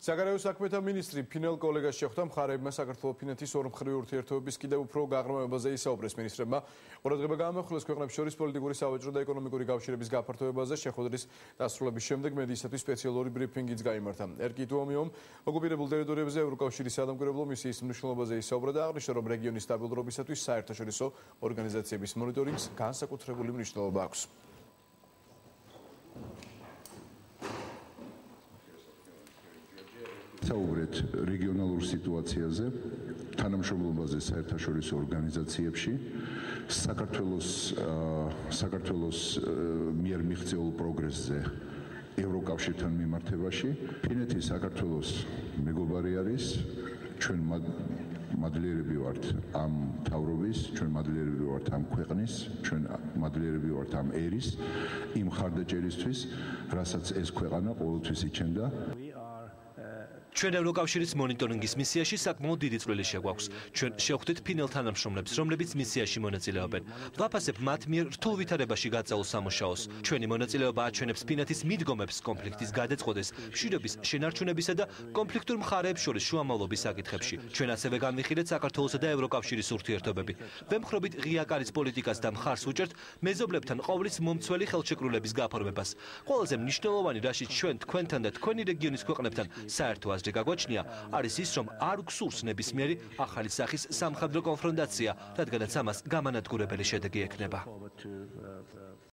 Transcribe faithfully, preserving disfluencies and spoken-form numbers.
საგარეო საქმეთა მინისტრი ფინელ კოლეგას შეხვდა მხარეებმა საქართველო-ფინეთის ორმხრივი ურთიერთობების კიდევ უფრო გაღრმავებაზე ისაუბრეს მინისტრებმა. ყურადღება გაამახვილეს ქვეყნებს შორის პოლიტიკური, სავაჭრო და ეკონომიკური კავშირების გაფართოებაზე. შეხვედრის დასრულების შემდეგ მედიისათვის სპეციალური ბრიფინგიც გაიმართა. ერკი ტუომიომ ოკუპირებულ ტერიტორიებზე ევროკავშირის სადამკვირვებლო მისიის მნიშვნელობაზე ისაუბრა და აღნიშნა, რომ რეგიონის სტაბილურობისათვის საერთაშორისო ორგანიზაციების მონიტორინგს განსაკუთრებული მნიშვნელობა აქვს. საუბრეთ რეგიონალურ სიტუაციაზე, თანამშრომლობაზე საერთაშორისო ორგანიზაციებში, საქართველოს საქართველოს მიერ მიღწეულ პროგრესზე ევროკავშირთან მიმართებაში. ფინეთი საქართველოს მეგობარი არის, ჩვენ მადლიერები ვართ ამ მთავრობის, ჩვენ მადლიერები ვართ ამ ქვეყნის, ჩვენ მადლიერები ვართ ამ ერის, იმ ხარდაჭერისთვის, რასაც ეს ქვეყანა ყოველთვის იჩენდა. ჩვენ ევროკავშირის მონიტორინგის მისიაში საკმაოდ დიდი წვლილი შეგვაქვს. ჩვენ შევხვდით ფინელ თანამშრომლებს, რომლებიც მისიაში მონაწილეობენ. ვაფასებ მათ მიერ რთულ ვითარებაში გაწეულ სამუშაოს. ჩვენი მონაწილეობა აჩვენებს ფინეთის მიდგომებს კონფლიქტის გადაწყდეს, მშვიდობის შენარჩუნებისა და კონფლიქტურ მხარეებს შორის შუამავლობის საკითხებში. ჩვენ ასევე განვიხილეთ საქართველოსა და ევროკავშირის ურთიერთობები. ვემხრობით ღია კარის პოლიტიკას და მხარს უჭერთ მეზობლებთან ყოვლის მომცველი ხელშეკრულების გაფორმებას. ყველაზე მნიშვნელოვანი, რაშიც ჩვენ თქვენთან და თქვენი რეგიონის ქვეყნებთან საერთო აზრი გაგვაჩნია, არის ის, რომ არ გვსურს ნებისმიერი ახალი სახის სამხედრო კონფრონტაცია, რადგანაც ამას გამანადგურებელი შედეგი ექნება.